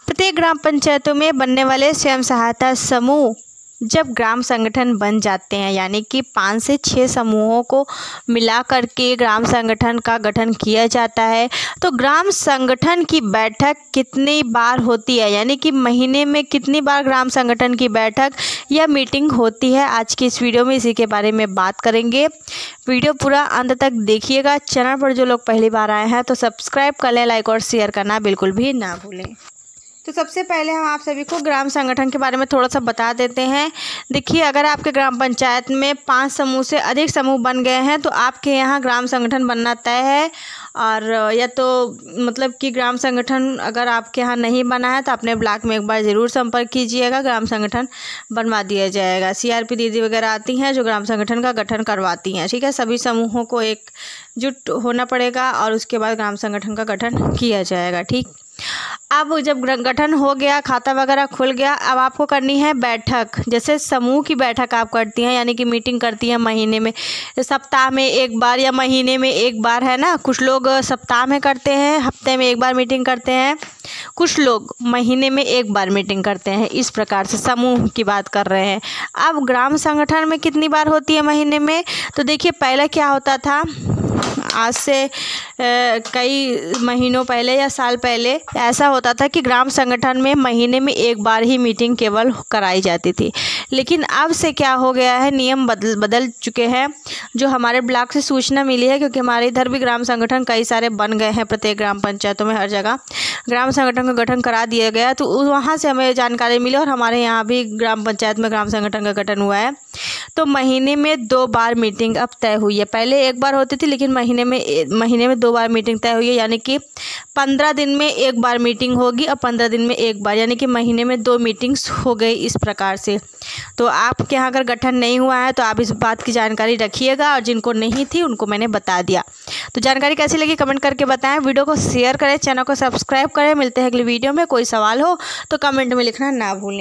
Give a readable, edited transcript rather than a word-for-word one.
प्रत्येक ग्राम पंचायतों में बनने वाले स्वयं सहायता समूह जब ग्राम संगठन बन जाते हैं, यानी कि 5 से 6 समूहों को मिला करके ग्राम संगठन का गठन किया जाता है, तो ग्राम संगठन की बैठक कितनी बार होती है, यानी कि महीने में कितनी बार ग्राम संगठन की बैठक या मीटिंग होती है। आज की इस वीडियो में इसी के बारे में बात करेंगे। वीडियो पूरा अंत तक देखिएगा। चैनल पर जो लोग पहली बार आए हैं तो सब्सक्राइब कर लें, लाइक और शेयर करना बिल्कुल भी ना भूलें। तो सबसे पहले हम आप सभी को ग्राम संगठन के बारे में थोड़ा सा बता देते हैं। देखिए, अगर आपके ग्राम पंचायत में 5 समूह से अधिक समूह बन गए हैं तो आपके यहाँ ग्राम संगठन बनना तय है। और या तो मतलब कि ग्राम संगठन अगर आपके यहाँ नहीं बना है तो अपने ब्लॉक में एक बार ज़रूर संपर्क कीजिएगा, ग्राम संगठन बनवा दिया जाएगा। CRP दीदी वगैरह आती हैं जो ग्राम संगठन का गठन करवाती हैं। ठीक है, सभी समूहों को एकजुट होना पड़ेगा और उसके बाद ग्राम संगठन का गठन किया जाएगा। ठीक, अब जब गठन हो गया, खाता वगैरह खुल गया, अब आपको करनी है बैठक। जैसे समूह की बैठक आप करती हैं, यानी कि मीटिंग करती हैं महीने में, सप्ताह में एक बार या महीने में एक बार, है ना। कुछ लोग सप्ताह में करते हैं, हफ्ते में एक बार मीटिंग करते हैं, कुछ लोग महीने में एक बार मीटिंग करते हैं। इस प्रकार से समूह की बात कर रहे हैं। अब ग्राम संगठन में कितनी बार होती है महीने में, तो देखिए पहले क्या होता था, आज से कई महीनों पहले या साल पहले ऐसा होता था कि ग्राम संगठन में महीने में एक बार ही मीटिंग केवल कराई जाती थी। लेकिन अब से क्या हो गया है, नियम बदल चुके हैं। जो हमारे ब्लॉक से सूचना मिली है, क्योंकि हमारे इधर भी ग्राम संगठन कई सारे बन गए हैं, प्रत्येक ग्राम पंचायतों में हर जगह ग्राम संगठन का गठन करा दिया गया, तो वहाँ से हमें जानकारी मिली और हमारे यहाँ भी ग्राम पंचायत में ग्राम संगठन का गठन हुआ है। तो महीने में 2 बार मीटिंग अब तय हुई है। पहले एक बार होती थी, लेकिन महीने में 2 बार मीटिंग तय हुई है, यानी कि 15 दिन में एक बार मीटिंग होगी और 15 दिन में एक बार, यानी कि महीने में 2 मीटिंग्स हो गई इस प्रकार से। तो आपके यहाँ अगर गठन नहीं हुआ है तो आप इस बात की जानकारी रखिएगा, और जिनको नहीं थी उनको मैंने बता दिया। तो जानकारी कैसी लगी कमेंट करके बताएं, वीडियो को शेयर करें, चैनल को सब्सक्राइब करें। मिलते हैं अगली वीडियो में। कोई सवाल हो तो कमेंट में लिखना ना भूलें।